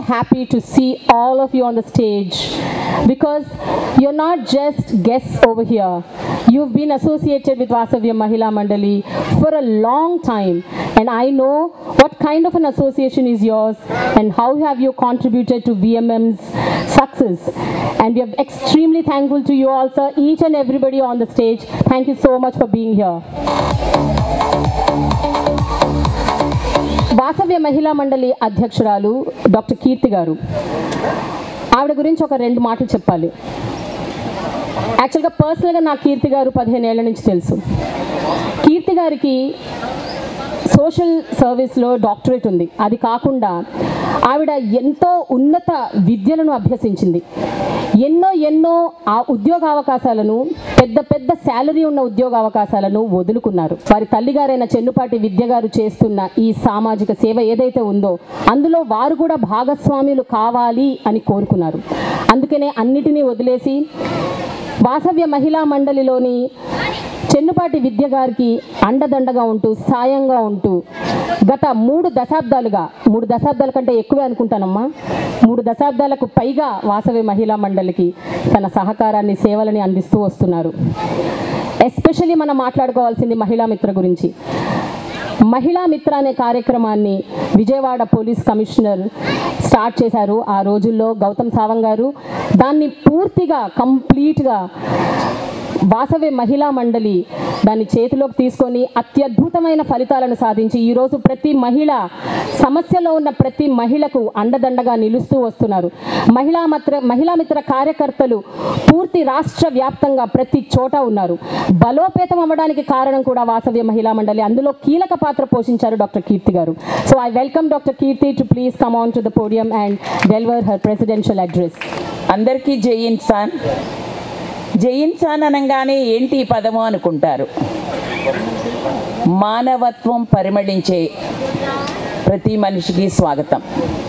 happy to see all of you on the stage because you're not just guests over here. You've been associated with Vasavya Mahila Mandali for a long time, and I know what kind of an association is yours and how have you contributed to VMM's success. And we are extremely thankful to you all, sir, each and everybody on the stage. Thank you so much for being here. Vasavya Mahila మండలి అధ్యక్షురాలు doctor Keerthi గారు, ఆవిడ గురించి ఒక 2 మాటలు చెప్పాలి. యాక్చువల్గా పర్సనల్గా నాకు కీర్తి గారు 15 ఏళ్ల నుంచి తెలుసు. కీర్తి గారికి సోషల్ సర్వీస్లో డాక్టరేట్ ఉంది. అది కాకుండా ఆవిడ ఎంతో ఉన్నత విద్యలను అభ్యసించింది. ఎన్నో ఆ ఉద్యోగ అవకాశాలను, పెద్ద శాలరీ ఉన్న ఉద్యోగ అవకాశాలను వదులుకున్నారు. వారి తల్లిగారైన చెన్నుపాటి విద్య గారు చేస్తున్న ఈ సామాజిక సేవ ఏదైతే ఉందో అందులో వారు కూడా భాగస్వాములు కావాలి అని కోరుకున్నారు. అందుకనే అన్నిటినీ వదిలేసి వాసవ్య మహిళా మండలిలోని చెన్నుపాటి విద్య గారికి అండదండగా ఉంటూ, సాయంగా ఉంటూ గత 3 దశాబ్దాలుగా, 3 దశాబ్దాల కంటే ఎక్కువే అనుకుంటానమ్మా, 3 దశాబ్దాలకు పైగా వాసవ్య మహిళా మండలికి తన సహకారాన్ని, సేవలని అందిస్తూ వస్తున్నారు. ఎస్పెషల్లీ మనం మాట్లాడుకోవాల్సింది మహిళా మిత్ర గురించి. మహిళా మిత్ర అనే కార్యక్రమాన్ని విజయవాడ పోలీస్ కమిషనర్ స్టార్ట్ చేశారు. ఆ రోజుల్లో గౌతమ్ సావంగ్ గారు దాన్ని పూర్తిగా కంప్లీట్గా వాసవ్య మహిళా మండలి దాన్ని చేతిలోకి తీసుకొని అత్యద్భుతమైన ఫలితాలను సాధించి ఈరోజు ప్రతి మహిళ, సమస్యలో ఉన్న ప్రతి మహిళకు అండదండగా నిలుస్తూ వస్తున్నారు. మహిళా మిత్ర కార్యకర్తలు పూర్తి రాష్ట్ర వ్యాప్తంగా ప్రతి చోట ఉన్నారు. బలోపేతం అవ్వడానికి కారణం కూడా వాసవ్య మహిళా మండలి. అందులో కీలక పాత్ర పోషించారు డాక్టర్ కీర్తి గారు. So I welcome doctor Keerthi to please come on to the podium and deliver her presidential address. అందరికీ జై ఇన్సాన్. జై ఇన్సాన్ అనగానే ఏంటి ఈ పదము అనుకుంటారు. మానవత్వం పరిమళించే ప్రతి మనిషికి స్వాగతం.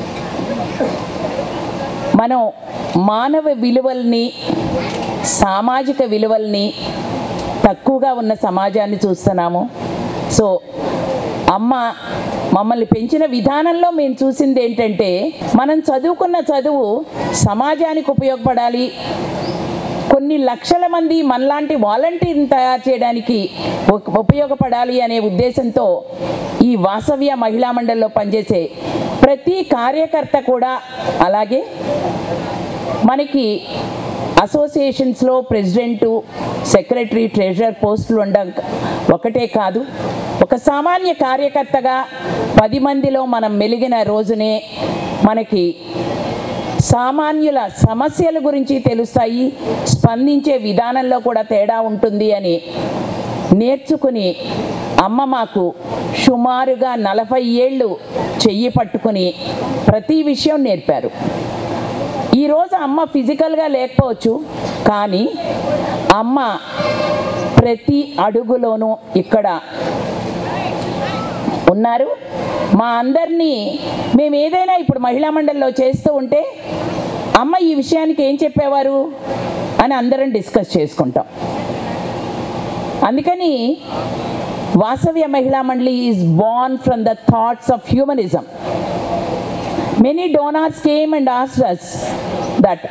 మనం మానవ విలువల్ని, సామాజిక విలువల్ని తక్కువగా ఉన్న సమాజాన్ని చూస్తున్నాము. సో అమ్మ మమ్మల్ని పెంచిన విధానంలో మేము చూసింది ఏంటంటే, మనం చదువుకున్న చదువు సమాజానికి ఉపయోగపడాలి, కొన్ని లక్షల మంది మనలాంటి వాలంటీర్ని తయారు చేయడానికి ఉపయోగపడాలి అనే ఉద్దేశంతో ఈ వాసవ్య మహిళా మండలిలో పనిచేసే ప్రతి కార్యకర్త కూడా, అలాగే మనకి అసోసియేషన్స్లో ప్రెసిడెంటు, సెక్రటరీ, ట్రెజరర్ పోస్టులు ఉండడం ఒకటే కాదు, ఒక సామాన్య కార్యకర్తగా 10 మందిలో మనం మెలిగిన రోజునే మనకి సామాన్యుల సమస్యల గురించి తెలుస్తాయి, స్పందించే విధానంలో కూడా తేడా ఉంటుంది అని నేర్చుకుని అమ్మ మాకు సుమారుగా 40 ఏళ్ళు చెయ్యి పట్టుకుని ప్రతి విషయం నేర్పారు. ఈరోజు అమ్మ ఫిజికల్గా లేకపోవచ్చు, కానీ అమ్మ ప్రతి అడుగులోనూ ఇక్కడ ఉన్నారు. మా అందరినీ మేము ఏదైనా ఇప్పుడు మహిళా మండలిలో చేస్తూ ఉంటే అమ్మ ఈ విషయానికి ఏం చెప్పేవారు అని అందరం డిస్కస్ చేసుకుంటాం. అందుకని Vasavya Mahila Mandali is born from the thoughts of humanism. Many donors came and asked us that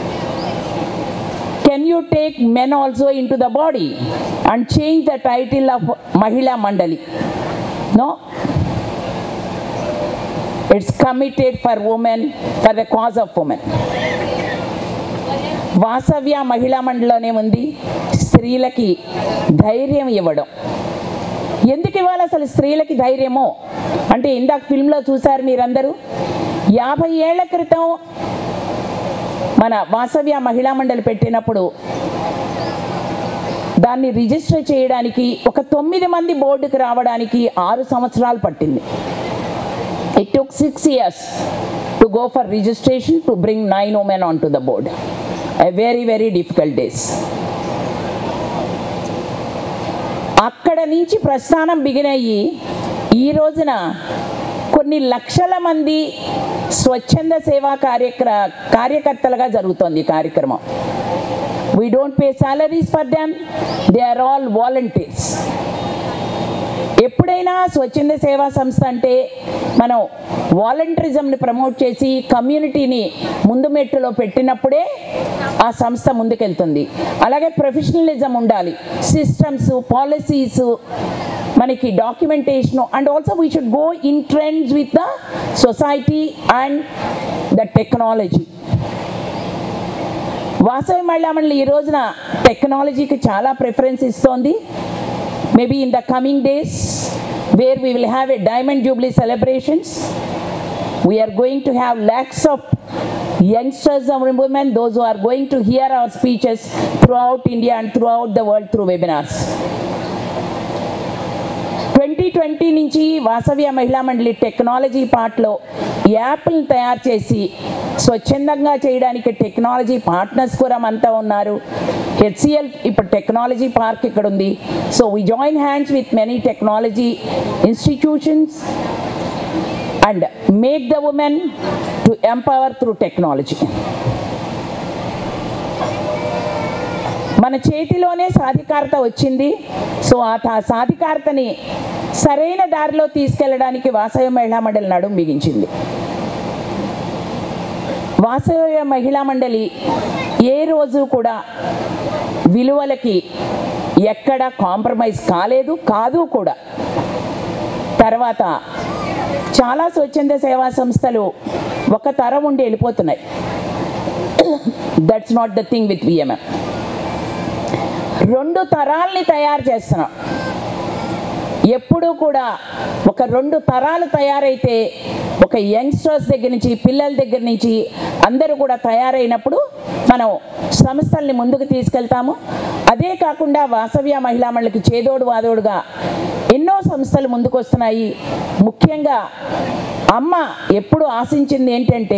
can you take men also into the body and change the title of Mahila Mandali? No. It's committed for women, for the cause of women. Vasavya Mahila మండలిలోనే ఉంది స్త్రీలకి ధైర్యం ఇవ్వడం. ఎందుకు ఇవ్వాలి అసలు స్త్రీలకి ధైర్యమో అంటే, ఇందాక ఫిల్మ్లో చూసారు మీరందరూ, 50 ఏళ్ల క్రితం మన వాసవ్య మహిళా మండలి పెట్టినప్పుడు దాన్ని రిజిస్టర్ చేయడానికి ఒక 9 మంది బోర్డుకి రావడానికి 6 సంవత్సరాలు పట్టింది. It took 6 years to go for registration to bring 9 women onto the board. A very, very difficult days. అక్కడ నుంచి ప్రస్థానం బిగినయ్యి ఈ రోజున కొన్ని లక్షల మంది స్వచ్ఛంద సేవా కార్యకర్తలుగా జరుగుతోంది ఈ కార్యక్రమం. We don't pay salaries for them. They are all volunteers. ఎప్పుడైనా స్వచ్ఛంద సేవా సంస్థ అంటే మనం వాలంటరిజంని ప్రమోట్ చేసి కమ్యూనిటీని ముందు మెట్టులో పెట్టినప్పుడే ఆ సంస్థ ముందుకెళ్తుంది. అలాగే ప్రొఫెషనలిజం ఉండాలి, సిస్టమ్స్, పాలసీస్, మనకి documentation, and also we should go in trends with the society and the technology. Vasavi Mahila Mandali ఈ రోజున టెక్నాలజీకి చాలా ప్రిఫరెన్స్ ఇస్తోంది. Maybe in the coming days where we will have a diamond jubilee celebrations, we are going to have lakhs of youngsters and women, those who are going to hear our speeches throughout India and throughout the world through webinars. 2020 నుంచి వాసవ్య మహిళా మండలి technology పార్ట్లో యాప్లను తయారు చేసి స్వచ్ఛందంగా చేయడానికి technology partners కూడా అంతా ఉన్నారు. HCL ఇప్పుడు టెక్నాలజీ పార్క్ ఇక్కడ ఉంది. So we join hands with many technology institutions and make the women to empower through technology. మన చేతిలోనే సాధికారత వచ్చింది. సో ఆ సాధికారతని సరైన దారిలో తీసుకెళ్ళడానికి వాసవి మహిళా మండలి నడుం బిగించింది. వాసవి మహిళా మండలి ఏ రోజు కూడా విలువలకి ఎక్కడ కాంప్రమైజ్ కాదు కూడా. తర్వాత చాలా స్వచ్ఛంద సేవా సంస్థలు ఒక తరం ఉండి వెళ్ళిపోతున్నాయి. That's not the thing with VMM. 2 తరాల్ని తయారు చేస్తున్నాం. ఎప్పుడూ కూడా ఒక 2 తరాలు తయారైతే, ఒక యంగ్స్టర్స్ దగ్గర నుంచి, పిల్లల దగ్గర నుంచి అందరూ కూడా తయారైనప్పుడు మనం సంస్థల్ని ముందుకు తీసుకెళ్తాము. అదే కాకుండా వాసవ్య మహిళా మండలికి చేదోడు వాదోడుగా ఎన్నో సంస్థలు ముందుకు వస్తున్నాయి. ముఖ్యంగా అమ్మ ఎప్పుడు ఆశించింది ఏంటంటే,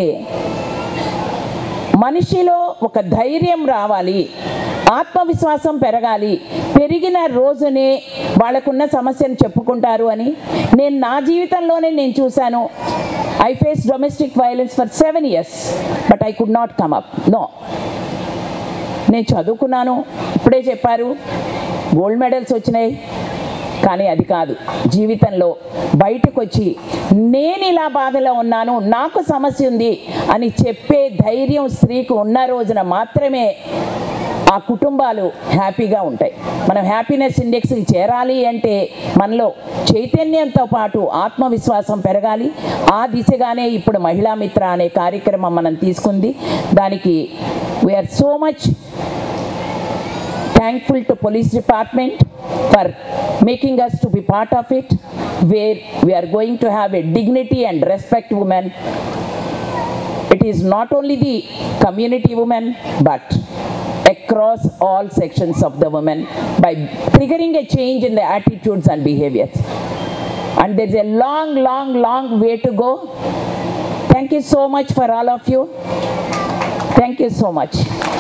మనిషిలో ఒక ధైర్యం రావాలి, ఆత్మవిశ్వాసం పెరగాలి, పెరిగిన రోజునే వాళ్ళకున్న సమస్యను చెప్పుకుంటారు అని. నేను నా జీవితంలోనే నేను చూశాను. I face domestic violence for 7 years, but I could not come up. No, నేను చదువుకున్నాను, ఇప్పుడే చెప్పారు, గోల్డ్ మెడల్స్ వచ్చినాయి, కానీ అది కాదు. జీవితంలో బయటకు వచ్చి నేను ఇలా బాధలో ఉన్నాను, నాకు సమస్య ఉంది అని చెప్పే ధైర్యం స్త్రీకి ఉన్న రోజున మాత్రమే ఆ కుటుంబాలు హ్యాపీగా ఉంటాయి. మనం హ్యాపీనెస్ ఇండెక్స్కి చేరాలి అంటే మనలో చైతన్యంతో పాటు ఆత్మవిశ్వాసం పెరగాలి. ఆ దిశగానే ఇప్పుడు మహిళా మిత్ర అనే కార్యక్రమం మనం తీసుకుంది. దానికి we are so much thankful to police department for making us to be part of it, where we are going to have a dignity and respect women. It is not only the community women but across all sections of the women, by triggering a change in the attitudes and behaviors. And there is a long way to go. Thank you so much for all of you. Thank you so much.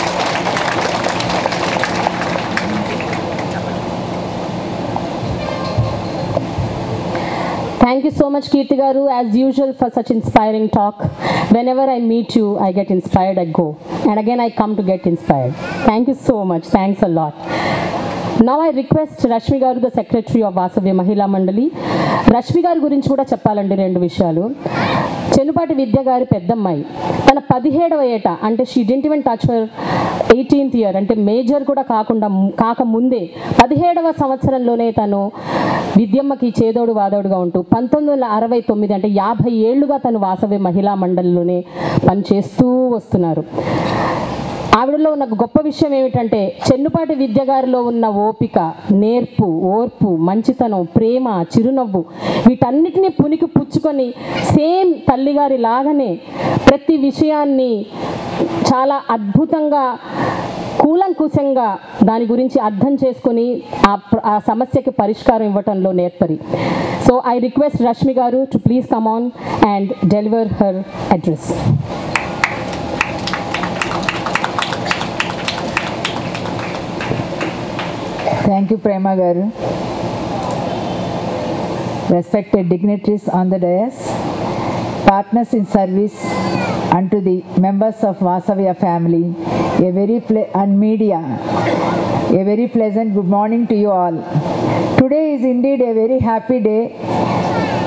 Thank you so much, Kirti Garu, as usual, for such inspiring talk. Whenever I meet you, I get inspired, I go. And again, I come to get inspired. Thank you so much. Thanks a lot. Now I request Rashmi Garu, the Secretary of Vasavya Mahila Mandali. Rashmi Garu గురించి కూడా చెప్పాలండి 2 విషయాలు. చెన్నుపాటి విద్య గారి పెద్దమ్మాయి తన 17వ ఏట, అంటే she didn't even touch her 18th year, అంటే మేజర్ కూడా కాకముందే 17వ సంవత్సరంలోనే తను విద్యమ్మకి చేదోడు వాదోడుగా ఉంటూ 1969, అంటే 50 ఏళ్లుగా తను వాసవి మహిళా మండలిలోనే పనిచేస్తూ వస్తున్నారు. ఆవిడలో ఉన్న గొప్ప విషయం ఏమిటంటే, చెన్నుపాటి విద్య గారిలో ఉన్న ఓపిక, నేర్పు, ఓర్పు, మంచితనం, ప్రేమ, చిరునవ్వు, వీటన్నిటిని పునికి పుచ్చుకొని సేమ్ తల్లిగారి లాగానే ప్రతి విషయాన్ని చాలా అద్భుతంగా, కూలంకుశంగా దాని గురించి అర్థం చేసుకొని ఆ సమస్యకి పరిష్కారం ఇవ్వటంలో నేర్పరి. సో ఐ రిక్వెస్ట్ రష్మి గారు to please come on and deliver her address. Thank you, Prema Garu. Respected dignitaries on the dais, partners in service, and to the members of Vasavya family, and media, a very pleasant good morning to you all. Today is indeed a very happy day,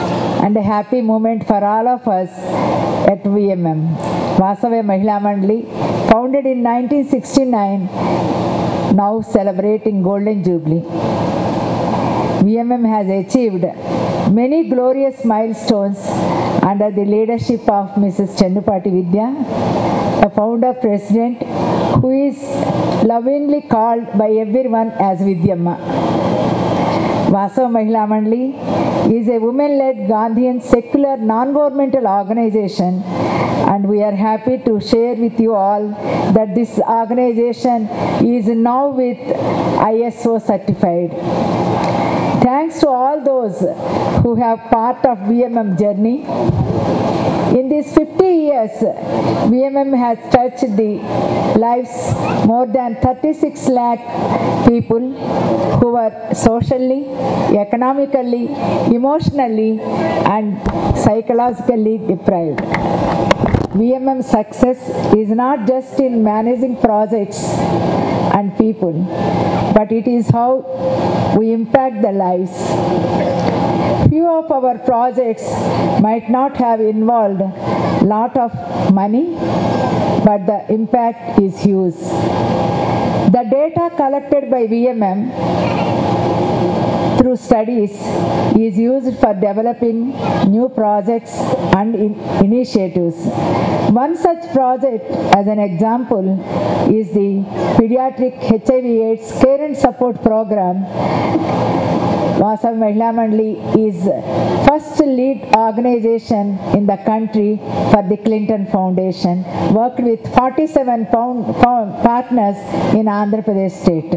and a happy moment for all of us at VMM. Vasavya Mahila Mandali, founded in 1969, now celebrating Golden Jubilee. VMM has achieved many glorious milestones under the leadership of Mrs. Chennupati Vidya, a founder president who is lovingly called by everyone as Vidyamma. Vasava Mahila Mandali is a women-led Gandhian secular non-governmental organization, and we are happy to share with you all that this organization is now with ISO certified. Thanks to all those who have part of VMM journey. In these 50 years, VMM has touched the lives more than 36 lakh people who were socially, economically, emotionally and psychologically deprived. VMM success is not just in managing projects and people, but it is how we impact the lives. Few of our projects might not have involved lot of money, but the impact is huge. The data collected by VMM through studies is used for developing new projects and initiatives. One such project, as an example, is the Pediatric HIV/AIDS Care and Support Program. Vasava Mahila Mandali is first lead organization in the country for the Clinton Foundation, worked with 47 partners in Andhra Pradesh state.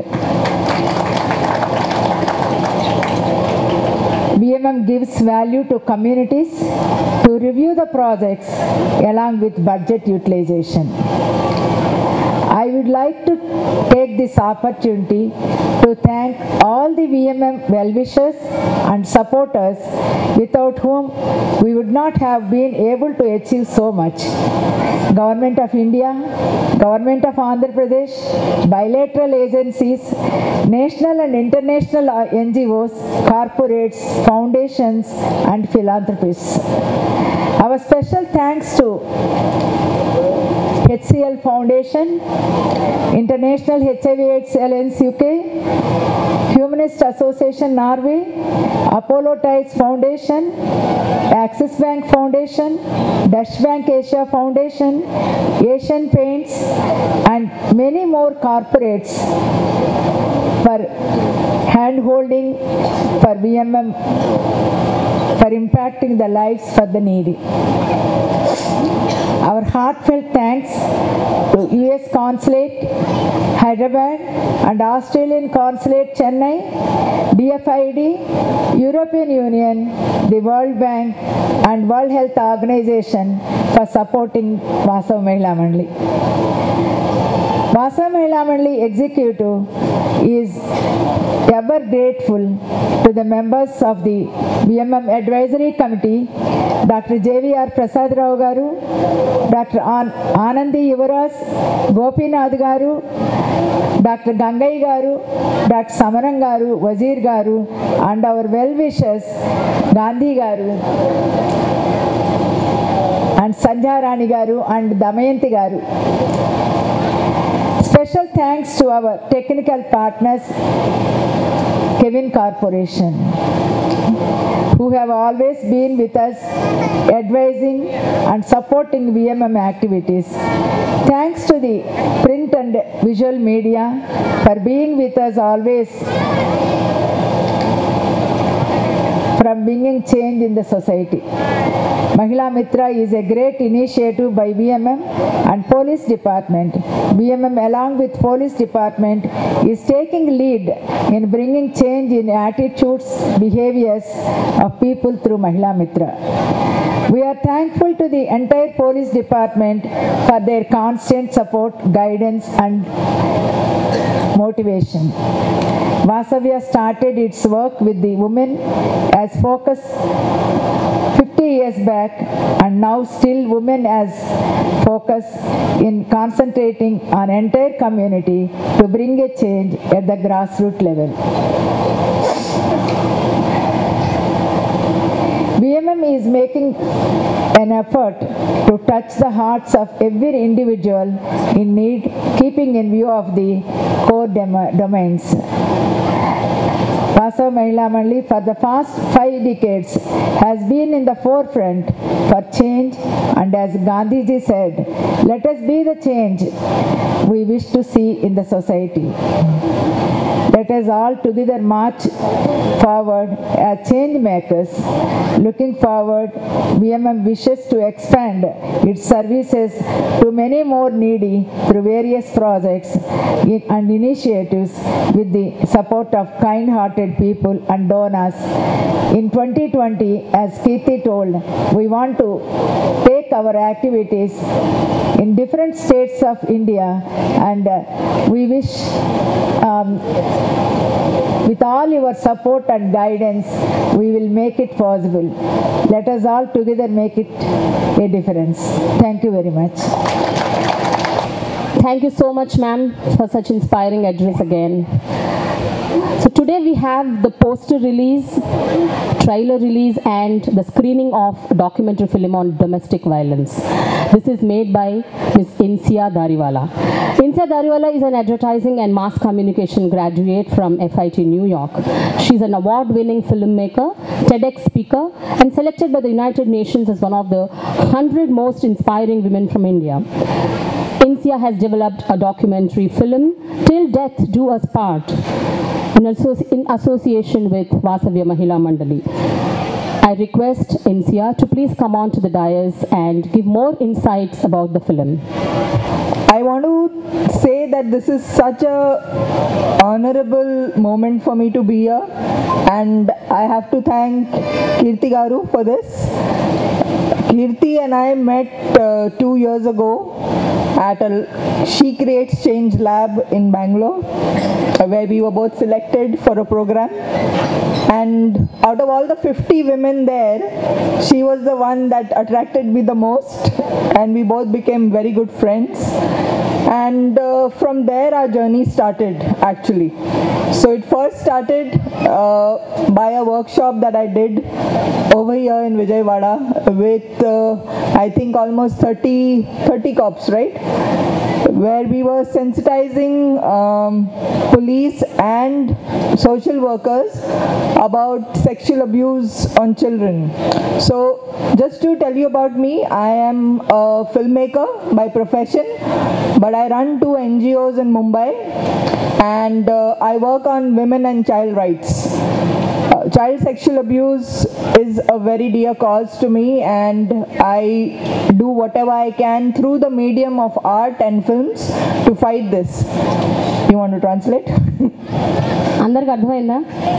VMM gives value to communities to review the projects along with budget utilization. I would like to take this opportunity to thank all the VMM well-wishers and supporters without whom we would not have been able to achieve so much. Government of India, Government of Andhra Pradesh, bilateral agencies, national and international NGOs, corporates, foundations and philanthropists. Our special thanks to HCL Foundation, International HIV/AIDS Alliance UK, Humanist Association Norway, Apollo Ties Foundation, Axis Bank Foundation, Dutch Bank Asia Foundation, Asian Paints and many more corporates for hand-holding for VMM, for impacting the lives for the needy. Our heartfelt thanks to US Consulate, Hyderabad and Australian Consulate, Chennai, DFID, European Union, the World Bank and World Health Organization for supporting Vasava Mahila Mandali. Vasava Mahila Mandali Executive is ever grateful to the members of the VMM Advisory Committee, Dr. JVR Prasad Rao Garu, Dr. Anandi Yuvaraj, Gopinath Garu, Dr. Gangai Garu, Dr. Samaram Garu, Wazir Garu and our well-wishers Gandhi Garu and Sanjay Rani Garu and Damayanti Garu. Special thanks to our technical partners, Kevin Corporation, who have always been with us, advising and supporting VMM activities. Thanks to the print and visual media for being with us always, from bringing change in the society. Mahila Mitra is a great initiative by VMM and Police Department. VMM along with Police Department is taking lead in bringing change in attitudes, behaviors of people through Mahila Mitra. We are thankful to the entire Police Department for their constant support, guidance and motivation. Vasavya started its work with the women as focus 50 years back, and now still women as focus in concentrating on entire community to bring a change at the grassroots level. We VMM is making an effort to touch the hearts of every individual in need, keeping in view of the core domains. Vasava Mahila Mandali for the past 5 decades has been in the forefront for change, and as Gandhiji said, let us be the change we wish to see in the society. Let us all together march forward as change makers. Looking forward, VMM wishes to expand its services to many more needy through various projects and initiatives with the support of kind-hearted people and donors. In 2020, as Kirti told, we want to take our activities in different states of India, and we wish with all your support and guidance, we will make it possible. Let us all together make it a difference. Thank you very much. Thank you so much, ma'am, for such inspiring address again. So today we have the poster release, trailer release, and the screening of a documentary film on domestic violence. This is made by Ms. Insia Dariwala. Insia Dariwala is an advertising and mass communication graduate from FIT New York. She's an award-winning filmmaker, TEDx speaker, and selected by the United Nations as one of the 100 most inspiring women from India. Insia has developed a documentary film, Till Death Do Us Part, in association with Vasavya Mahila Mandali. I request Insia to please come on to the dais and give more insights about the film. I want to say that this is such a honorable moment for me to be here, and I have to thank Kirti Garu for this. Kirti and I met 2 years ago at a She Creates Change Lab in Bangalore, where we were both selected for a program. And out of all the 50 women there, she was the one that attracted me the most, and we both became very good friends. And from there our journey started, actually. So it first started by a workshop that I did over here in Vijayawada with I think almost 30 cops, right? Where we were sensitizing police and social workers about sexual abuse on children. So just to tell you about me, I am a filmmaker by profession, but I run 2 NGOs in Mumbai, and I work on women and child rights. Child sexual abuse is a very dear cause to me, and I do whatever I can through the medium of art and films to fight this. You want to translate? అందరికి అర్థమైందా?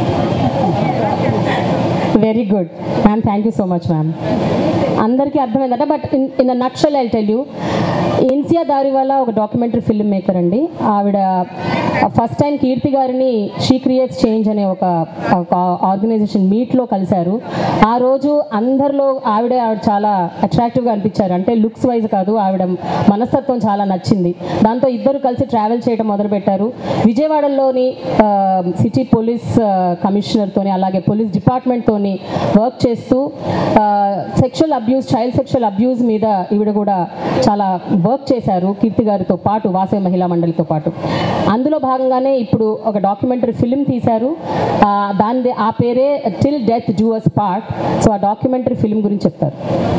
Very good ma'am, thank you so much ma'am. అందరికీ అర్థమైందట, but in a nutshell I tell you, Insia Dariwala ఒక documentary film maker అండి. ఆవిడ first time కీర్తి గారిని she creates change అనే ఒక ఆర్గనైజేషన్ మీట్లో కలిశారు. ఆ రోజు అందరిలో ఆవిడ చాలా అట్రాక్టివ్గా అనిపించారు. అంటే లుక్స్ వైజ్ కాదు, ఆవిడ మనస్తత్వం చాలా నచ్చింది. దాంతో ఇద్దరు కలిసి ట్రావెల్ చేయడం మొదలుపెట్టారు. విజయవాడలోని సిటీ పోలీస్ కమిషనర్తోని అలాగే పోలీస్ డిపార్ట్మెంట్తోని వర్క్ చేస్తూ sexual abuse, child sexual abuse మీద ఈవిడ కూడా చాలా వర్క్ చేశారు కీర్తి గారితో పాటు, వాసవి మహిళా మండలితో పాటు. అందులో భాగంగానే ఇప్పుడు ఒక డాక్యుమెంటరీ ఫిల్మ్ తీశారు. ఆ పేరే till death do us part. So ఆ డాక్యుమెంటరీ ఫిల్మ్ గురించి చెప్తారు.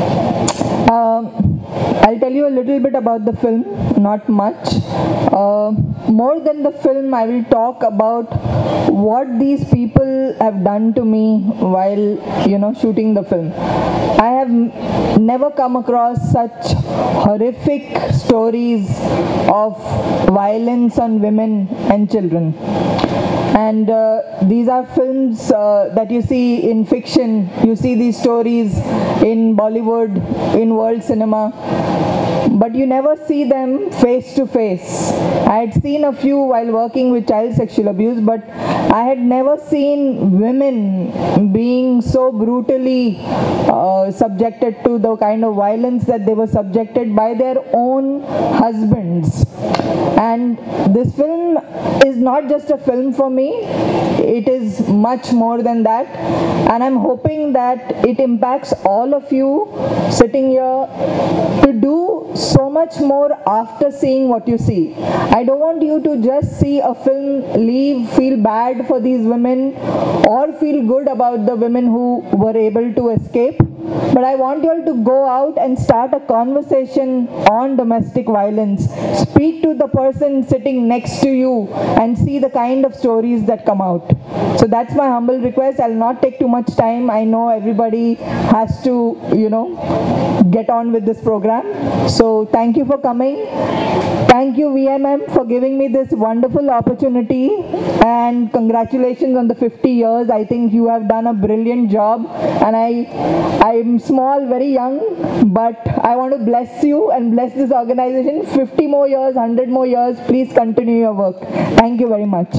I'll tell you a little bit about the film, not much. More than the film, I will talk about what these people have done to me while, shooting the film. I have never come across such horrific stories of violence on women and children. And these are films that you see in fiction. You see these stories in Bollywood, in world cinema. but you never see them face to face. I had seen a few while working with child sexual abuse, but I had never seen women being so brutally subjected to the kind of violence that they were subjected by their own husbands. And this film is not just a film for me, it is much more than that, and I'm hoping that it impacts all of you sitting here to do so much more after seeing what you see. I don't want you to just see a film, leave, feel bad for these women, or feel good about the women who were able to escape. But I want you all to go out and start a conversation on domestic violence. Speak to the person sitting next to you and see the kind of stories that come out. So that's my humble request. I'll not take too much time. I know everybody has to, get on with this program. So thank you for coming. Thank you VMM for giving me this wonderful opportunity, and congratulations on the 50 years. I think you have done a brilliant job, and I'm small, very young, but I want to bless you and bless this organization. 50 more years, 100 more years, please continue your work. Thank you very much.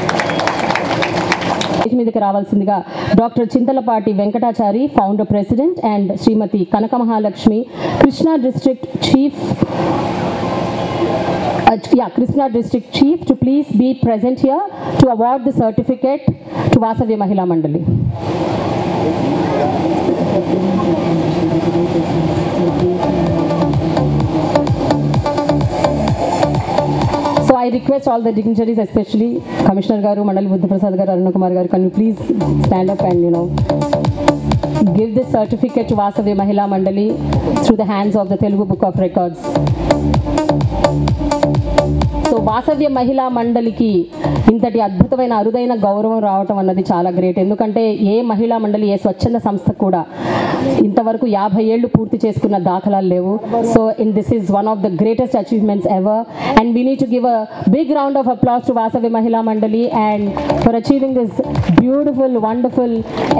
మీదకి రావాల్సిందిగా doctor Chintalapati Venkatachari founder president and Shrimati Kanaka Mahalakshmi Krishna district chief Krishna District Chief to please be present here to award the certificate to Vasavya Mahila Mandali. So I request all the dignitaries, especially Commissioner Garu, Mandali Buddha Prasad Garu, Aruna Kumar Garu, can you please stand up and give this certificate to Vasavya Mahila Mandali through the hands of the Telugu Book of Records. So Vasavya Mahila మండలికి ఇంతటి అద్భుతమైన అరుదైన గౌరవం రావటం అన్నది చాలా great. ఎందుకంటే ఏ మహిళా మండలి, ఏ స్వచ్ఛంద సంస్థ కూడా ఇంతవరకు 50 ఏళ్ళు పూర్తి చేసుకున్న దాఖలాలు లేవు. So this is one of the greatest achievements ever, and we need to give a big round of applause to Vasavya Mahila Mandali and for achieving this beautiful wonderful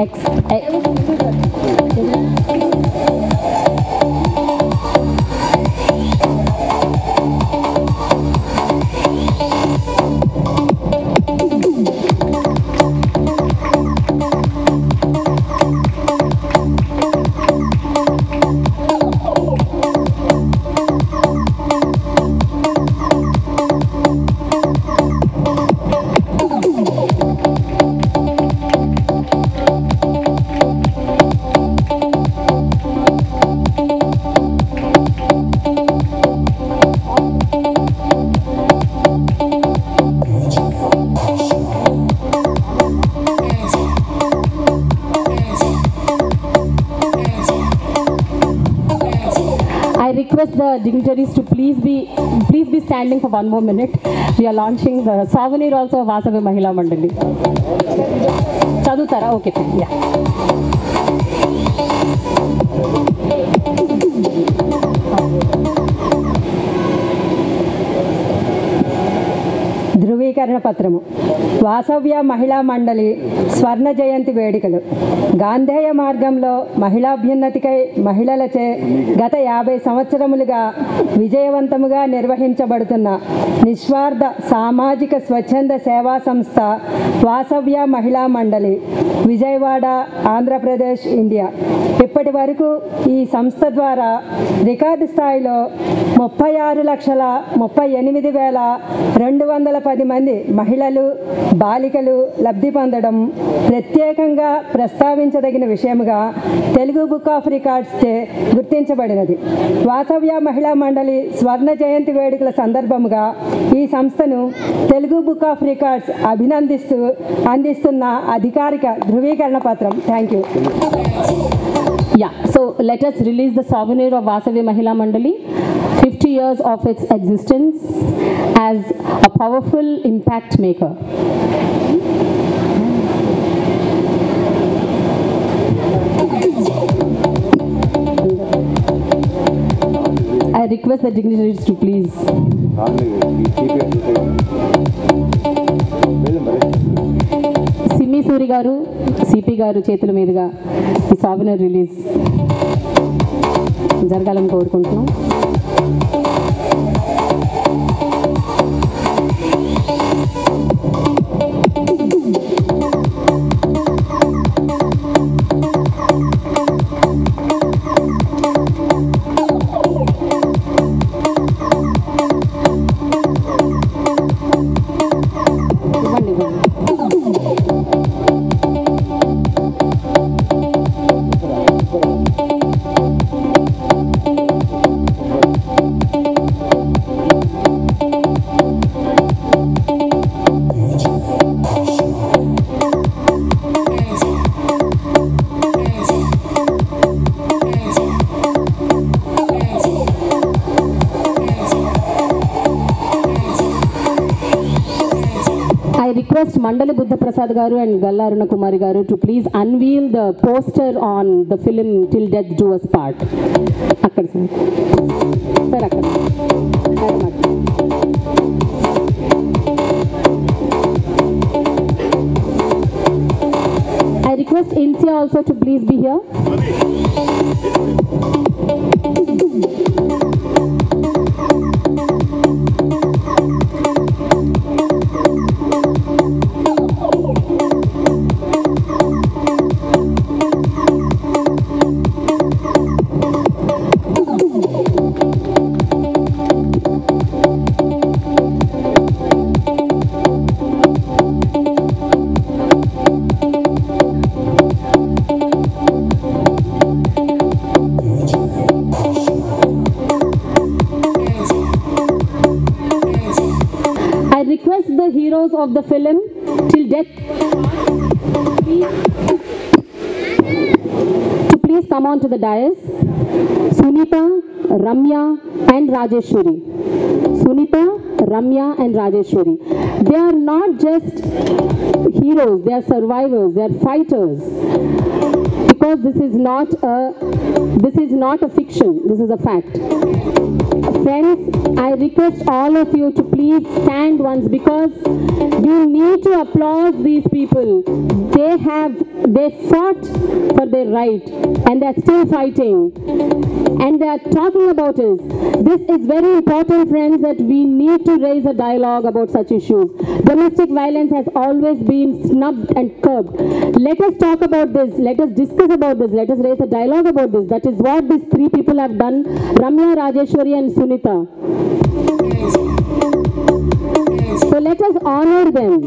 the dignitaries to please be standing for one more minute. We are launching the souvenir also of Vasavya Mahila Mandali. Chadutara, okay, fine, yeah. ధృవీకరణ పత్రము. వాసవ్య మహిళా మండలి స్వర్ణ జయంతి వేడుకలు. గాంధేయ మార్గంలో మహిళాభ్యున్నతికై మహిళలచే గత 50 సంవత్సరములుగా విజయవంతముగా నిర్వహించబడుతున్న నిస్వార్థ సామాజిక స్వచ్ఛంద సేవా సంస్థ వాసవ్య మహిళా మండలి, విజయవాడ, ఆంధ్రప్రదేశ్, ఇండియా. ఇప్పటి వరకు ఈ సంస్థ ద్వారా రికార్డు స్థాయిలో 36,38,210 మంది మహిళలు, బాలికలు లబ్ధి పొందడం ప్రత్యేకంగా ప్రస్తావించదగిన విషయముగా తెలుగు బుక్ ఆఫ్ రికార్డ్స్ చే గుర్తించబడినది. వాసవ్య మహిళా మండలి స్వర్ణ జయంతి వేడుకల సందర్భముగా ఈ సంస్థను తెలుగు బుక్ ఆఫ్ రికార్డ్స్ అభినందిస్తూ అందిస్తున్న అధికారిక ధృవీకరణ పత్రం. Thank you. Yeah, so let us release the souvenir of Vasavya Mahila Mandali, 50 years of its existence as a powerful impact maker. I request the dignitaries to please. Simmi Suri garu, CP గారు చేతుల మీదుగా ఈ సావెనర్ release జరగాలని కోరుకుంటున్నాం. I request Mandali Buddha Prasad garu and Galla Aruna Kumari garu to please unveil the poster on the film Till Death Do Us Part. Akkada sir. Sir akkada. I request Insia also to please be here. The heroes of the film Till Death to please come on to the dais. Sunita, Ramya and Rajeshwari. Sunita, Ramya and Rajeshwari. They are not just heroes, they are survivors, they are fighters. Because this is not a fiction, this is a fact. Friends, I request all of you to please stand once because you need to applaud these people. They fought for their right and they are still fighting. And they are talking about it. This is very important, friends, that we need to raise a dialogue about such issues. Domestic violence has always been snubbed and curbed. Let us talk about this. Let us discuss about this. Let us raise a dialogue about this. That is what these three people have done, Ramya, Rajeshwari and Sunita. So let us honor them.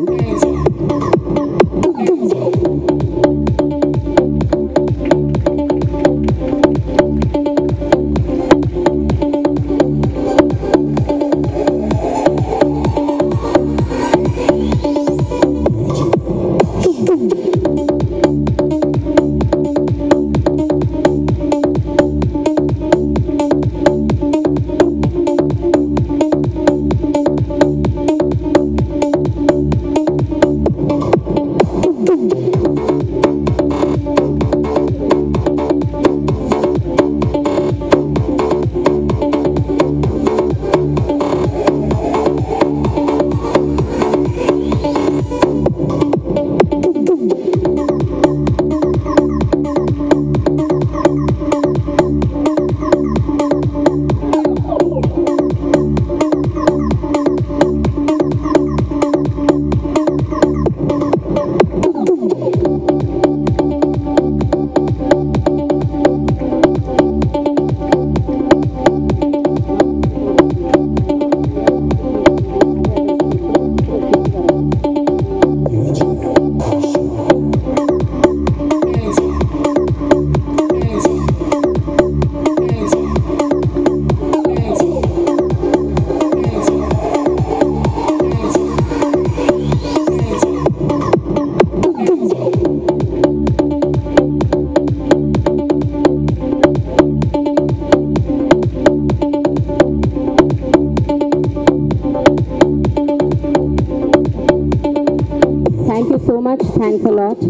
Thanks a lot.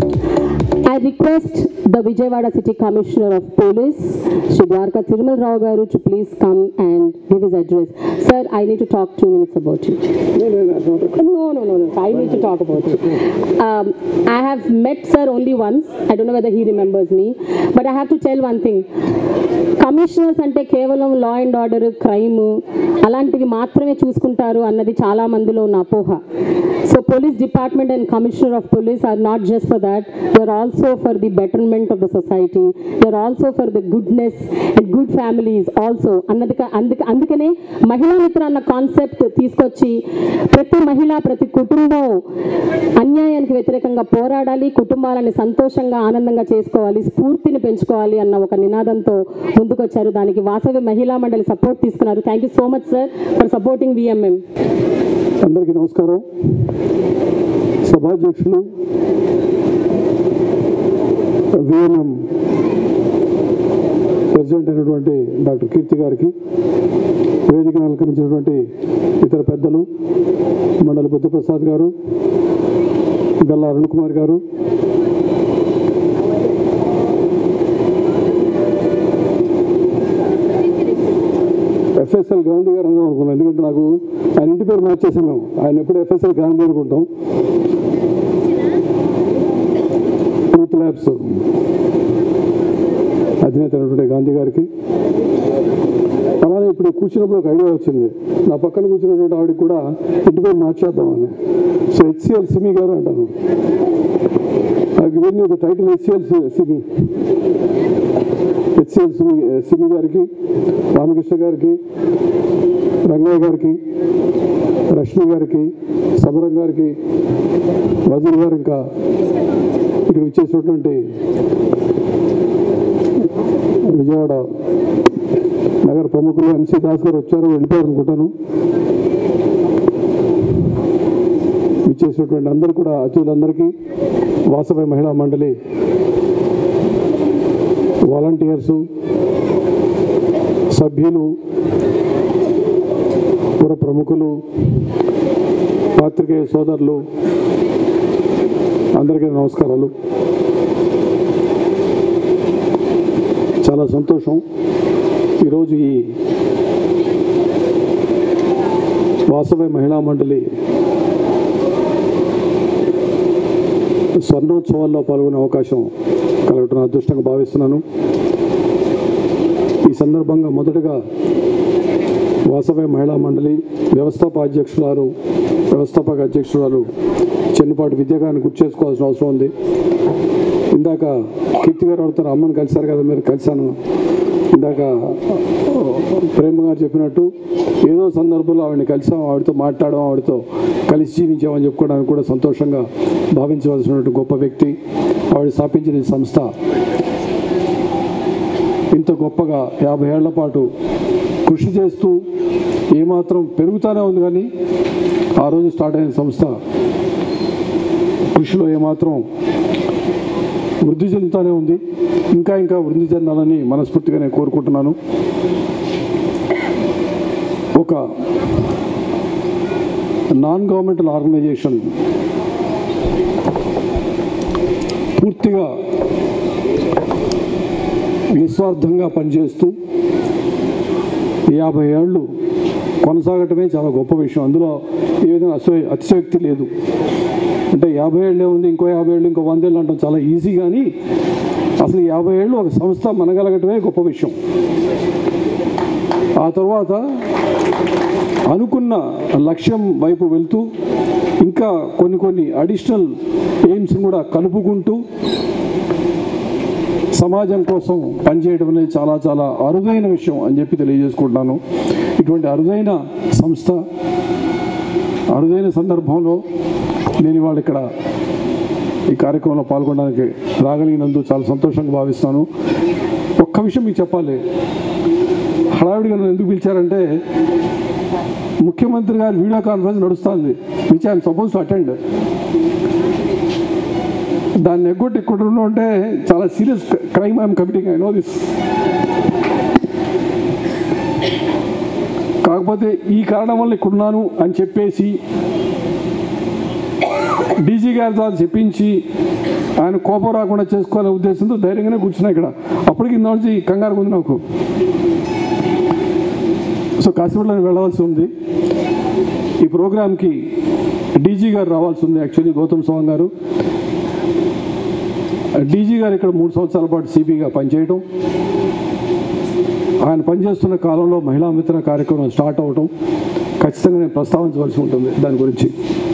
I request the Vijayawada City Commissioner of Police, Shri Dwarka Thirumal Rao garu, to please come and give his address. Sir, I need to talk 2 minutes about you. No. I need to talk about you. I have met sir only once. I don't know whether he remembers me. But I have to tell one thing. Commissioners ante kevalam law and order, crime, alantivi maatrame chuskuntaru annadi chaala mandilo unna apoha. So police department and commissioner of police are not just for that. They are also for the betterment of the society. They are also for the goodness and good families also. Andukane Mahila Mitra anna concept తీసుకొచ్చి ప్రతి మహిళ ప్రతి కుటుంబం అన్యాయానికి వ్యతిరేకంగా పోరాడాలి, కుటుంబాలని సంతోషంగా ఆనందంగా చేసుకోవాలి, స్ఫూర్తిని పెంచుకోవాలి అన్న ఒక నినాదంతో ముందుకొచ్చారు. దానికి వాసవి మహిళా మండలి సపోర్ట్ తీసుకున్నారు. Thank you so much sir for supporting VMM. అందరికీ నమస్కారం. సభాధ్యక్షులు విఎంఎం ప్రెసిడెంట్ అయినటువంటి డాక్టర్ కీర్తి గారికి, వేదికను అలంకరించినటువంటి ఇతర పెద్దలు, మండలి బుద్ధప్రసాద్ గారు, గల్లా అరుణ్ కుమార్ గారు, ఎఫ్ఎస్ఎల్ గాంధీ గారు అందరం అనుకున్నాం. ఎందుకంటే నాకు ఆయన ఇంటి పేరు మ్యాచ్ చేసాం మేము. ఆయన ఎప్పుడు ఎఫ్ఎస్ఎల్ గాంధీ అనుకుంటాం. ట్రూత్ ల్యాబ్స్ అధినేత అయినటువంటి గాంధీ గారికి, అలానే ఇప్పుడు కూర్చున్నప్పుడు ఒక ఐడియా వచ్చింది. నా పక్కన కూర్చున్నటువంటి ఆవిడకి కూడా ఇంటి పేరు మార్చేద్దామని. సో హెచ్సిఎల్ సిమి గారు అంటాను. Given you the title HCL Simi. HCL Simi గారికి, రామకృష్ణ గారికి, రంగయ్య గారికి, రష్మి గారికి, సమరం గారికి, వజీర్ గారు, ఇంకా ఇక్కడ ఇచ్చేసినటువంటి విజయవాడ నగర ప్రముఖులు ఎంసీ దాస్ గారు వచ్చారు, వెళ్ళిపోయారు అనుకుంటాను. ఇచ్చేసినటువంటి అందరూ కూడా అతిథులందరికీ, వాసవి మహిళా మండలి వాలంటీర్సు, సభ్యులు, పుర ప్రముఖులు, పాత్రికేయ సోదరులు అందరికీ నమస్కారాలు. చాలా సంతోషం ఈరోజు ఈ వాసవి మహిళా మండలి స్వర్ణోత్సవాల్లో పాల్గొనే అవకాశం కలగటం అదృష్టంగా భావిస్తున్నాను. ఈ సందర్భంగా మొదటగా వాసవి మహిళా మండలి వ్యవస్థాపక అధ్యక్షురాలు చెన్నుపాటి విద్య గారిని గుర్తు చేసుకోవాల్సిన అవసరం ఉంది. ఇందాక కీర్తి గారు అడుగుతారు, అమ్మని కలిశారు కదా మీరు. కలిశాను. ఇందాక ప్రేమ గారు చెప్పినట్టు ఏదో సందర్భంలో ఆవిడని కలిసాం, ఆవిడతో మాట్లాడడం, ఆవిడతో కలిసి జీవించామని చెప్పుకోవడానికి కూడా సంతోషంగా భావించవలసినటువంటి గొప్ప వ్యక్తి. ఆవిడ స్థాపించిన ఈ సంస్థ ఇంత గొప్పగా 50 ఏళ్ల పాటు కృషి చేస్తూ ఏమాత్రం పెరుగుతూనే ఉంది. కానీ ఆ రోజు స్టార్ట్ అయిన సంస్థ కృషిలో ఏమాత్రం వృద్ధి చెందుతూనే ఉంది. ఇంకా ఇంకా వృద్ధి చెందాలని మనస్ఫూర్తిగా నేను కోరుకుంటున్నాను. ఒక నాన్ గవర్నమెంటల్ ఆర్గనైజేషన్ పూర్తిగా నిస్వార్థంగా పనిచేస్తూ 50 ఏళ్ళు కొనసాగటమే చాలా గొప్ప విషయం. అందులో ఏ విధంగా అతిశయోక్తి లేదు. అంటే 50 ఏళ్ళే ఉంది, ఇంకో 50 ఏళ్ళు, ఇంకో 100 ఏళ్ళు అంటాం చాలా ఈజీ. కానీ అసలు 50 ఏళ్ళు ఒక సంస్థ మనగలగటమే గొప్ప విషయం. ఆ తర్వాత అనుకున్న లక్ష్యం వైపు వెళ్తూ ఇంకా కొన్ని అడిషనల్ ఎయిమ్స్ కూడా కలుపుకుంటూ సమాజం కోసం పనిచేయడం అనేది చాలా చాలా అరుదైన విషయం అని చెప్పి తెలియజేసుకుంటున్నాను. ఇటువంటి అరుదైన సంస్థ, అరుదైన సందర్భంలో నేను ఇవాళ ఇక్కడ ఈ కార్యక్రమంలో పాల్గొనడానికి రాగలిగినందుకు చాలా సంతోషంగా భావిస్తాను. ఒక్క విషయం మీకు చెప్పాలి. హడావిడిగా నన్ను ఎందుకు పిలిచారంటే, ముఖ్యమంత్రి గారి వీడియో కాన్ఫరెన్స్ నడుస్తుంది, which I'm supposed to attend. దాన్ని ఎగ్గొట్టి ఇక్కడ ఉంటే చాలా serious crime I'm committing, I know this. కాకపోతే ఈ కారణం వల్ల ఇక్కడున్నాను అని చెప్పేసి డీజీ గారి ద్వారా చెప్పించి ఆయన కోపం రాకుండా చేసుకోవాలనే ఉద్దేశంతో ధైర్యంగానే కూర్చున్నా ఇక్కడ. అప్పటికి ఇంత నుంచి కంగారు ఉంది నాకు. సో కాసేపట్లో వెళ్ళవలసి ఉంది. ఈ ప్రోగ్రామ్కి డీజీ గారు రావాల్సి ఉంది. యాక్చువల్లీ గౌతమ్ సవాంగ్ గారు, డీజీ గారు ఇక్కడ 3 సంవత్సరాల పాటు సిపిగా పనిచేయటం, ఆయన పనిచేస్తున్న కాలంలో మహిళా మిత్ర కార్యక్రమం స్టార్ట్ అవటం ఖచ్చితంగా నేను ప్రస్తావించవలసి ఉంటుంది. దాని గురించి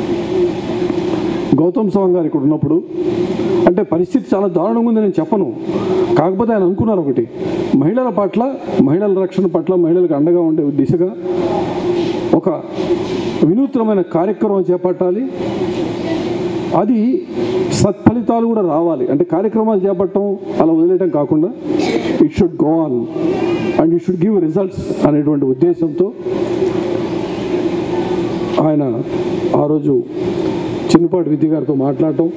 గౌతమ్ సవాంగ్ గారు ఇక్కడ ఉన్నప్పుడు, అంటే పరిస్థితి చాలా దారుణంగా ఉంది నేను చెప్పను. కాకపోతే ఆయన అనుకున్నారు ఒకటి, మహిళల పట్ల, మహిళల రక్షణ పట్ల, మహిళలకు అండగా ఉండే దిశగా ఒక వినూత్నమైన కార్యక్రమం చేపట్టాలి. అది సత్ఫలితాలు కూడా రావాలి. అంటే కార్యక్రమాలు చేపట్టడం అలా వదిలేయడం కాకుండా it should go on and it should give results అనేటువంటి ఉద్దేశంతో ఆయన ఆ రోజు చెన్నుపాటి విద్య గారితో మాట్లాడటం,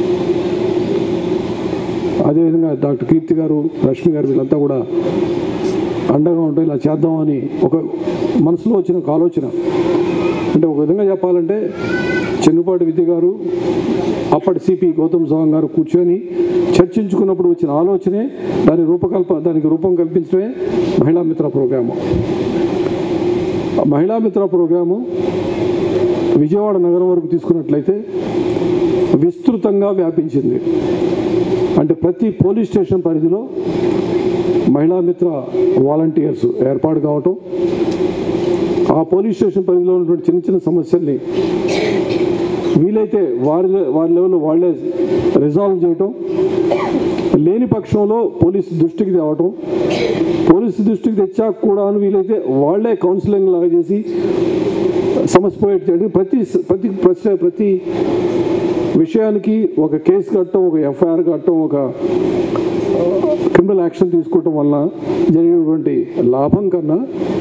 అదేవిధంగా డాక్టర్ కీర్తి గారు, రష్మి గారు వీళ్ళంతా కూడా అండగా ఉంటే ఇలా చేద్దామని ఒక మనసులో వచ్చిన ఒక ఆలోచన. అంటే ఒక విధంగా చెప్పాలంటే చెన్నుపాటి విద్య గారు, అప్పటి సిపి గౌతమ్ సవాంగ్ గారు కూర్చొని చర్చించుకున్నప్పుడు వచ్చిన ఆలోచనే దానికి రూపం కల్పించడమే మహిళా మిత్ర ప్రోగ్రాము. మహిళా మిత్ర ప్రోగ్రాము విజయవాడ నగరం వరకు తీసుకున్నట్లయితే విస్తృతంగా వ్యాపించింది. అంటే ప్రతి పోలీస్ స్టేషన్ పరిధిలో మహిళా మిత్ర వాలంటీర్స్ ఏర్పాటు కావటం, ఆ పోలీస్ స్టేషన్ పరిధిలో ఉన్నటువంటి చిన్న చిన్న సమస్యల్ని వీలైతే వారి లెవెల్లో వాళ్ళే రిజాల్వ్ చేయటం, లేని పక్షంలో పోలీసు దృష్టికి తేవటం, పోలీసు దృష్టికి తెచ్చాక కూడా వీలైతే వాళ్ళే కౌన్సిలింగ్ లాగా చేసి సమస్య పోయేట్టు చేయడం. ప్రతి విషయానికి ఒక కేసు కట్టడం, ఒక ఎఫ్ఐఆర్ కట్టడం, ఒక క్రిమినల్ యాక్షన్ తీసుకోవటం వల్ల జరిగినటువంటి లాభం కన్నా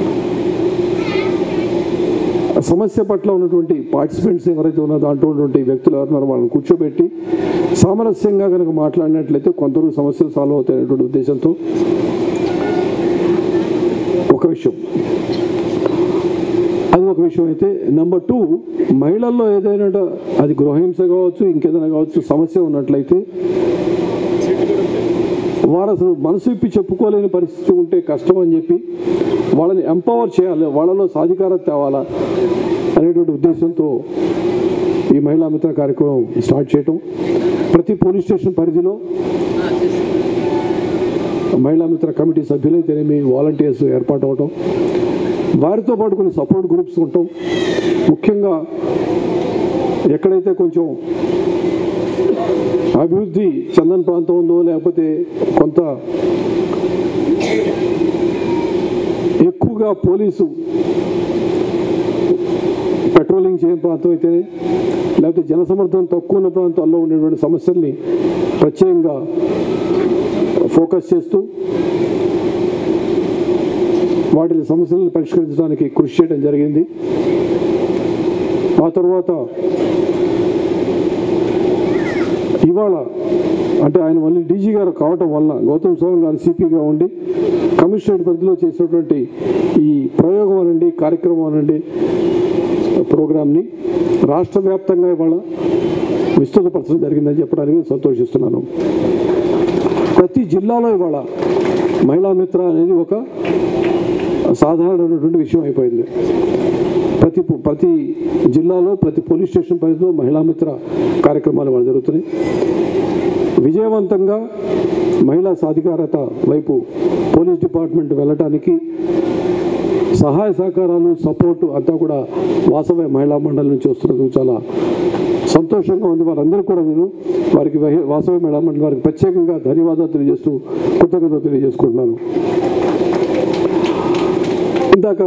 సమస్య పట్ల ఉన్నటువంటి పార్టిసిపెంట్స్ ఎవరైతే ఉన్నారో దాంట్లో ఉన్నటువంటి వ్యక్తులు ఎవరున్నారో వాళ్ళని కూర్చోబెట్టి సామరస్యంగా కనుక మాట్లాడినట్లయితే కొంతవరకు సమస్యలు సాల్వ్ అవుతాయనేటువంటి ఉద్దేశంతో ఒక విషయం, అది ఒక విషయం అయితే. నెంబర్ 2, మహిళల్లో ఏదైనా అది గృహహింస కావచ్చు, ఇంకేదైనా కావచ్చు, సమస్య ఉన్నట్లయితే వారు అసలు మనసు విప్పి చెప్పుకోలేని పరిస్థితి ఉంటే కష్టం అని చెప్పి వాళ్ళని ఎంపవర్ చేయాలి, వాళ్ళలో సాధికారత తేవాలా అనేటువంటి ఉద్దేశంతో ఈ మహిళా మిత్ర కార్యక్రమం స్టార్ట్ చేయటం. ప్రతి పోలీస్ స్టేషన్ పరిధిలో మహిళా మిత్ర కమిటీ సభ్యులైతేనేమి వాలంటీర్స్ ఏర్పాటు అవటం, వారితో పాటు కొన్ని సపోర్ట్ గ్రూప్స్ ఉంటాం. ముఖ్యంగా ఎక్కడైతే కొంచెం అభివృద్ధి చెందని ప్రాంతం ఉందో, లేకపోతే కొంత ఎక్కువగా పోలీసు పెట్రోలింగ్ చేయని ప్రాంతం అయితే, లేకపోతే జనసమర్థం తక్కువ ఉన్న ప్రాంతాల్లో ఉండేటువంటి సమస్యల్ని ప్రత్యేకంగా ఫోకస్ చేస్తూ వాటి సమస్యలను పరిష్కరించడానికి కృషి చేయడం జరిగింది. ఆ తర్వాత ఇవాళ అంటే ఆయన మళ్ళీ డీజీ గారు కావటం వలన గౌతమ్ సవాంగ్ గారు సిపిగా ఉండి కమిషనరేట్ పరిధిలో చేసినటువంటి ఈ ప్రయోగం అనండి, కార్యక్రమం అనండి, ప్రోగ్రామ్ని రాష్ట్ర వ్యాప్తంగా ఇవాళ విస్తృతపరచడం జరిగిందని చెప్పడానికి సంతోషిస్తున్నాను. ప్రతి జిల్లాలో ఇవాళ మహిళా మిత్ర అనేది ఒక సాధారణమైనటువంటి విషయం అయిపోయింది. ప్రతి జిల్లాలో ప్రతి పోలీస్ స్టేషన్ పరిధిలో మహిళా మిత్ర కార్యక్రమాలు ఇవాళ జరుగుతున్నాయి. విజయవంతంగా మహిళా సాధికారత వైపు పోలీస్ డిపార్ట్మెంట్ వెళ్ళటానికి సహాయ సహకారాలు, సపోర్టు అంతా కూడా వాసవి మహిళా మండలి నుంచి వస్తున్నందుకు చాలా సంతోషంగా ఉంది. వారందరూ కూడా నేను వారికి వాసవి మహిళా మండలి వారికి ప్రత్యేకంగా ధన్యవాదాలు తెలియజేస్తూ కృతజ్ఞతలు తెలియజేసుకుంటున్నాను. ఇందాక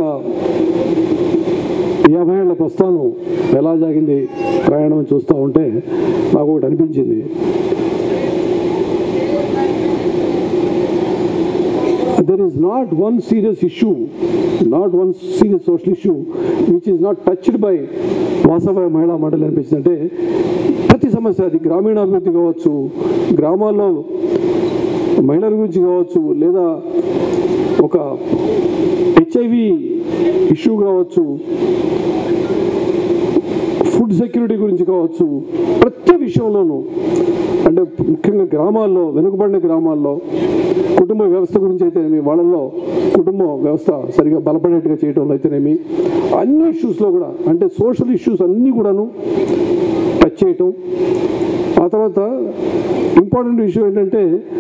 50 ఏళ్ల ప్రస్థానం ఎలా జరిగింది ప్రయాణం చూస్తూ ఉంటే నాకు ఒకటి అనిపించింది. There is not one serious issue, not one serious social issue which is not touched by Vasavi Mahila మండలి అనిపించింది. అంటే ప్రతి సమస్య, అది గ్రామీణాభివృద్ధి కావచ్చు, గ్రామాల్లో మహిళల గురించి కావచ్చు, లేదా ఒక HIV ఇష్యూ కావచ్చు, ఫుడ్ సెక్యూరిటీ గురించి కావచ్చు, ప్రతి విషయంలోనూ అంటే ముఖ్యంగా గ్రామాల్లో, వెనుకబడిన గ్రామాల్లో కుటుంబ వ్యవస్థ గురించి అయితేనేమి, వాళ్ళల్లో కుటుంబ వ్యవస్థ సరిగా బలపడేట్టుగా చేయడంలో అయితేనేమి, అన్ని ఇష్యూస్లో కూడా అంటే సోషల్ ఇష్యూస్ అన్నీ కూడాను టచ్ చేయటం. ఆ తర్వాత ఇంపార్టెంట్ ఇష్యూ ఏంటంటే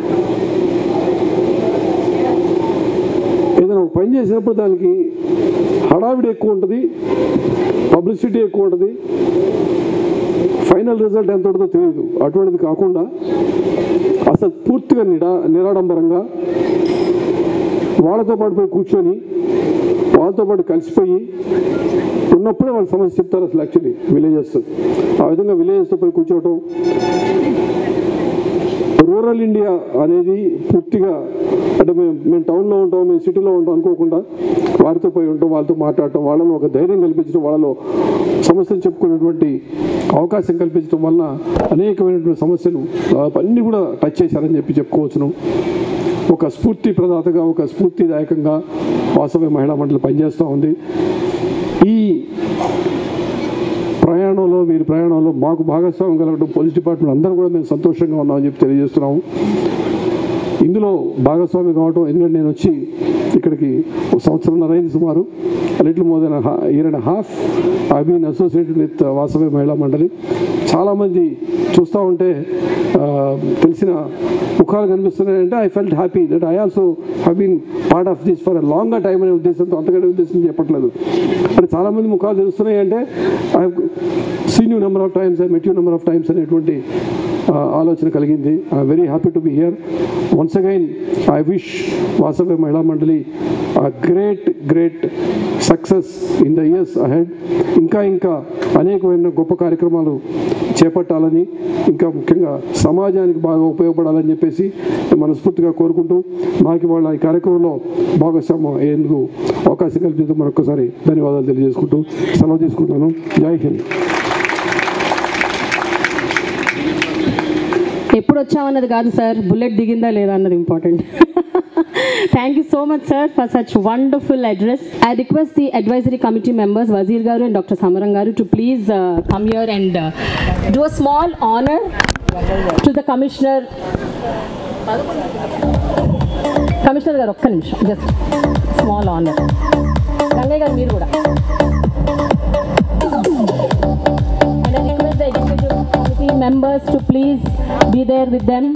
ఏదైనా పని చేసినప్పుడు దానికి హడావిడి ఎక్కువ ఉంటుంది, పబ్లిసిటీ ఎక్కువ ఉంటుంది, ఫైనల్ రిజల్ట్ ఎంత ఉంటుందో తెలియదు. అటువంటిది కాకుండా అసలు పూర్తిగా నిరాడంబరంగా వాళ్ళతో పాటు పోయి కూర్చొని వాళ్ళతో పాటు కలిసిపోయి ఉన్నప్పుడే వాళ్ళ సమస్య చెప్తారు. అసలు యాక్చువల్లీ విలేజెస్ ఆ విధంగా విలేజెస్తో పోయి కూర్చోవటం, రూరల్ ఇండియా అనేది పూర్తిగా అంటే మేము టౌన్లో ఉంటాం, మేము సిటీలో ఉంటాం అనుకోకుండా వారితో పోయి ఉంటాం, వాళ్ళతో మాట్లాడటం, వాళ్ళలో ఒక ధైర్యం కల్పించడం, వాళ్ళలో సమస్యలు చెప్పుకునేటువంటి అవకాశం కల్పించడం వల్ల అనేకమైనటువంటి సమస్యలు అన్నీ కూడా టచ్ చేశారని చెప్పుకోవచ్చును. ఒక స్ఫూర్తి ప్రదాతగా, ఒక స్ఫూర్తిదాయకంగా వాసవి మహిళా మండలి పనిచేస్తూ ఉంది. ఈ ప్రయాణంలో, వీరి ప్రయాణంలో మాకు భాగస్వామ్యం కలగడం పోలీస్ డిపార్ట్మెంట్ అందరూ కూడా మేము సంతోషంగా ఉన్నామని చెప్పి తెలియజేస్తున్నాము. ఇందులో భాగస్వామ్యం కావటం, ఎందుకంటే నేను వచ్చి ఇక్కడికి సంవత్సరంన్నర అయింది సుమారు, little more then year and half I been associated with Vasavi Mahila Mandali. చాలామంది చూస్తూ ఉంటే తెలిసిన ముఖాలు కనిపిస్తున్నాయంటే I felt happy that I also have been part of this for a longer time అనే ఉద్దేశంతో, అంతకంటే ఉద్దేశం చెప్పట్లేదు. అంటే చాలామంది ముఖాలు తెలుస్తున్నాయి అంటే I seen you number of times, I met you number of times అనేటువంటి ఆలోచన కలిగింది. I'm very happy to be here. Once again I wish Vasavi Mahila Mandali great success in the years ahead. ఇంకా అనేకమైన గొప్ప కార్యక్రమాలు చేపట్టాలని, ఇంకా ముఖ్యంగా సమాజానికి బాగా ఉపయోగపడాలని చెప్పేసి మనస్ఫూర్తిగా కోరుకుంటూ, మాకు వాళ్ళ ఈ కార్యక్రమంలో భాగస్వామ్యం అయ్యేందుకు అవకాశం కల్పించడం మరొకసారి ధన్యవాదాలు తెలియజేసుకుంటూ సెలవు తీసుకుంటాను. జై హింద్. ఎప్పుడు వచ్చామన్నది కాదు సార్, బుల్లెట్ దిగిందా లేదా అన్నది important. Thank you so much, sir, for such wonderful address. I request the advisory committee members, Wazir Garu and Dr. Samaran Garu, to please come here and do a small honor to the Commissioner. Commissioner Garu, ఒక్క నిమిషం, just small honor. Gangay Garu, మీరు కూడా. And I request the executive committee members to please be there with them.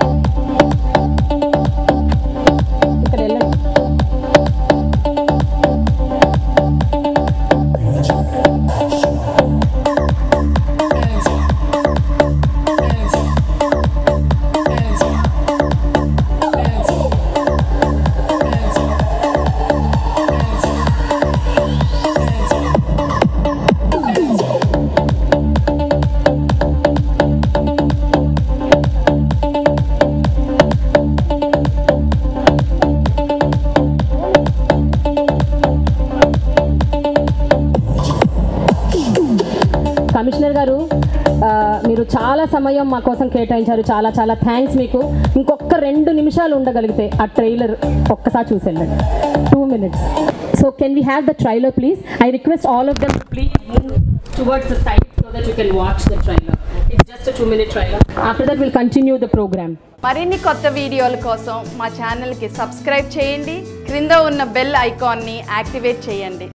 Commissioner garu, మీరు చాలా సమయం మా కోసం కేటాయించారు. చాలా థ్యాంక్స్ మీకు. ఇంకొక 2 నిమిషాలు ఉండగలిగితే ఆ ట్రైలర్ ఒక్కసారి చూసి వెళ్ళండి. 2 minutes. So can we have the trailer please? I request all of them to please move towards the side so that you can watch the trailer. It's just a 2-minute trailer. After that we'll continue the program. మరిన్ని కొత్త వీడియోల కోసం మా ఛానల్కి subscribe చేయండి. క్రింద ఉన్న bell ఐకాన్ని యాక్టివేట్ చేయండి.